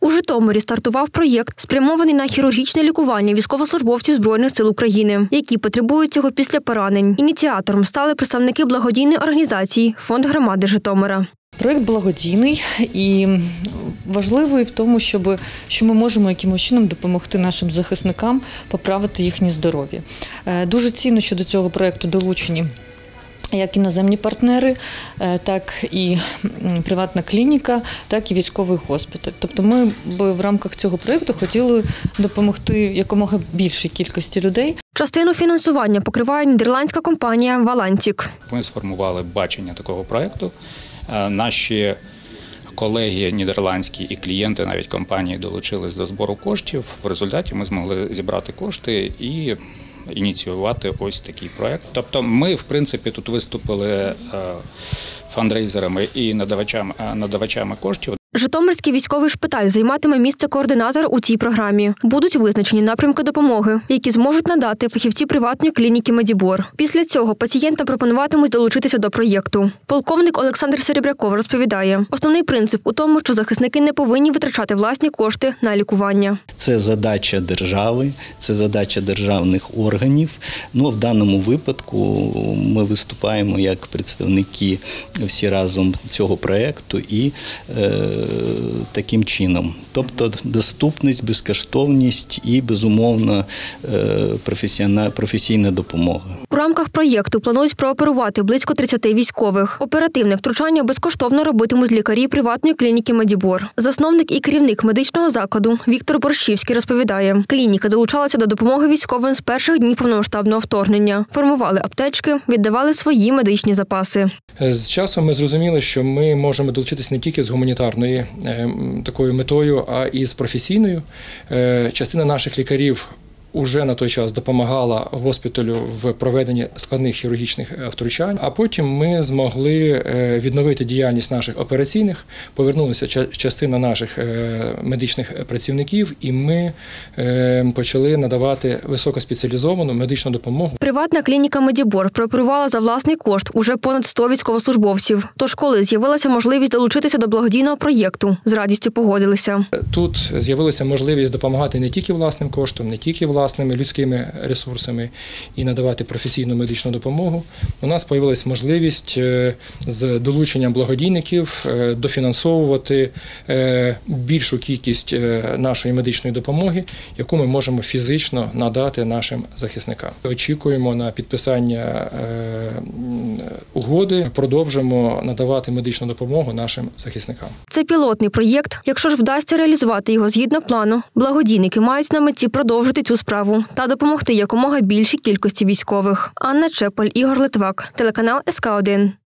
У Житомирі стартував проєкт, спрямований на хірургічне лікування військовослужбовців Збройних сил України, які потребують цього після поранень. Ініціатором стали представники благодійної організації «Фонд громади Житомира». Проєкт благодійний і важливий в тому, що ми можемо якимось чином допомогти нашим захисникам поправити їхнє здоров'я. Дуже цінно, що до цього проєкту долучені як іноземні партнери, так і приватна клініка, так і військовий госпіталь. Тобто ми в рамках цього проєкту хотіли допомогти якомога більшій кількості людей. Частину фінансування покриває нідерландська компанія «Валантік». Ми сформували бачення такого проєкту. Наші колеги нідерландські і клієнти навіть компанії долучились до збору коштів. В результаті ми змогли зібрати кошти і ініціювати ось такий проєкт. Тобто ми, в принципі, тут виступили фандрейзерами і надавачами коштів. Житомирський військовий шпиталь займатиме місце координатора у цій програмі. Будуть визначені напрямки допомоги, які зможуть надати фахівці приватної клініки «Медібор». Після цього пацієнтам пропонуватимуть долучитися до проєкту. Полковник Олександр Серебряков розповідає, основний принцип у тому, що захисники не повинні витрачати власні кошти на лікування. Це задача держави, це задача державних органів. В даному випадку ми виступаємо як представники всі разом цього проєкту і таким чином. Тобто доступність, безкоштовність і, безумовно, професійна допомога. У рамках проєкту планують прооперувати близько 30 військових. Оперативне втручання безкоштовно робитимуть лікарі приватної клініки «Медібор». Засновник і керівник медичного закладу Віктор Борщівський розповідає, клініка долучалася до допомоги військовим з перших днів повномасштабного вторгнення. Формували аптечки, віддавали свої медичні запаси. З часом ми зрозуміли, що ми можемо долучитися не тільки з гуманітарною такою метою, а і з професійною. Частина наших лікарів уже на той час допомагала госпіталю в проведенні складних хірургічних втручань, а потім ми змогли відновити діяльність наших операційних, повернулася частина наших медичних працівників, і ми почали надавати високоспеціалізовану медичну допомогу. Приватна клініка «Медібор» прооперувала за власний кошт уже понад 100 військовослужбовців. Тож, коли з'явилася можливість долучитися до благодійного проєкту, з радістю погодилися. Тут з'явилася можливість допомагати не тільки власним коштом, не тільки власними людськими ресурсами і надавати професійну медичну допомогу. У нас з'явилася можливість з долученням благодійників дофінансовувати більшу кількість нашої медичної допомоги, яку ми можемо фізично надати нашим захисникам. Очікуємо на підписання угоди, продовжимо надавати медичну допомогу нашим захисникам. Це пілотний проєкт. Якщо ж вдасться реалізувати його згідно плану, благодійники мають на меті продовжити цю справу та допомогти якомога більшій кількості військових. Анна Чепель, Ігор Литвак, телеканал СК1.